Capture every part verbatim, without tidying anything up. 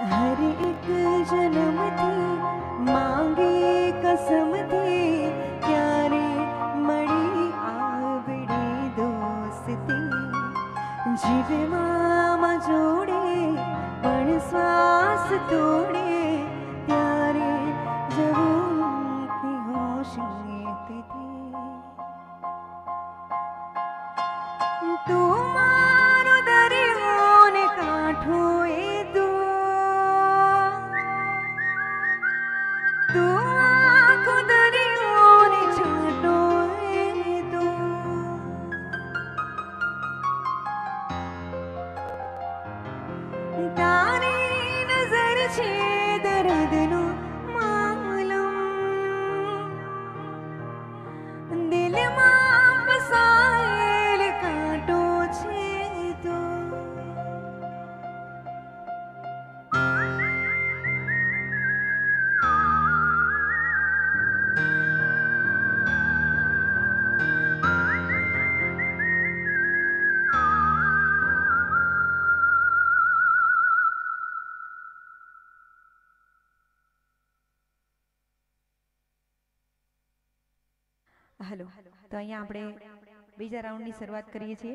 हर एक जन्म थी मांगी कसम थी क्यारे मड़ी आवड़ी दोस्ती जीवे मामा जोड़े पण श्वास तोड़े त्यारे जरूर की होशियत थी तू मारो दरियो ने काठो ए तू तू आँखों दरियो ने छाटो ए तू तारी नजर छे दर्द नो मालूम दिल मां फसाएल कांटो छे तू हेलो तो अहीं आपणे बीजा राउंड की शुरुआत करीए छीए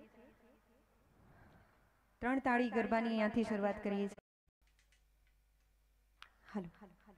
त्रण ताड़ी गरबानी अहींयाथी शुरुआत करीए छीए हेलो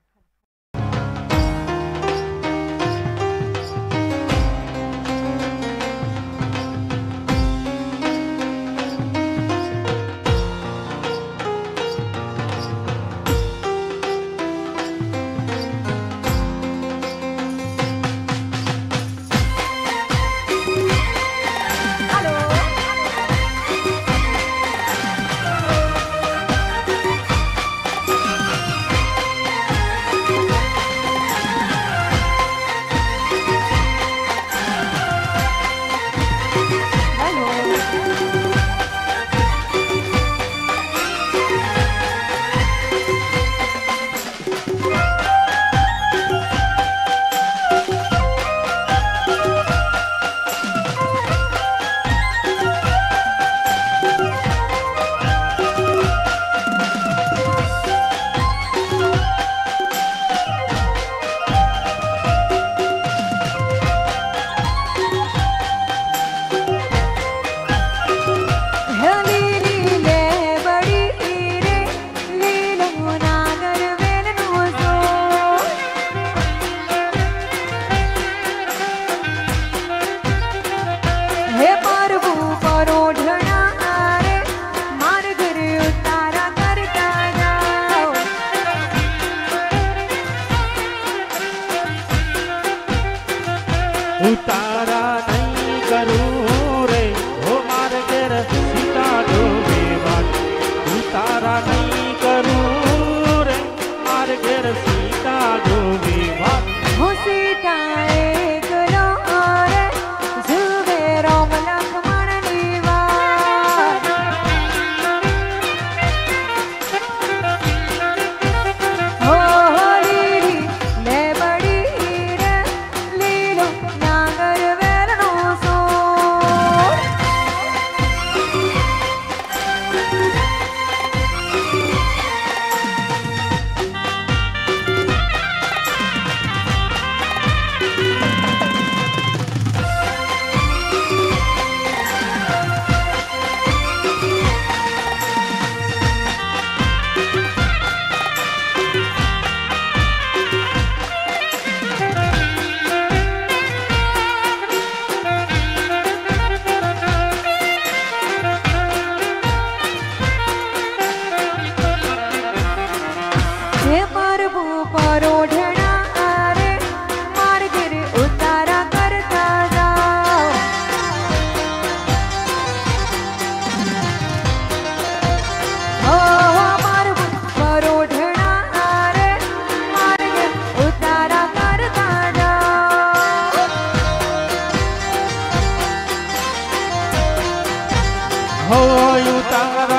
उतारा नहीं करूं रे हो मार घेर सीता जो बेवान उतारा नहीं करूं रे मार घेर सीता जो बेवान हो सीता एकलो रे जुवे राम लक्ष्मण नी वार हो होली ले बड़ी रे लीलो नागर वेलनो सो हे प्रभु परोढ़ना रे मार गिर उतारा करता जाओ हो प्रभु परोढ़ना रे मार गिर उतारा करता जाओ हो उतारा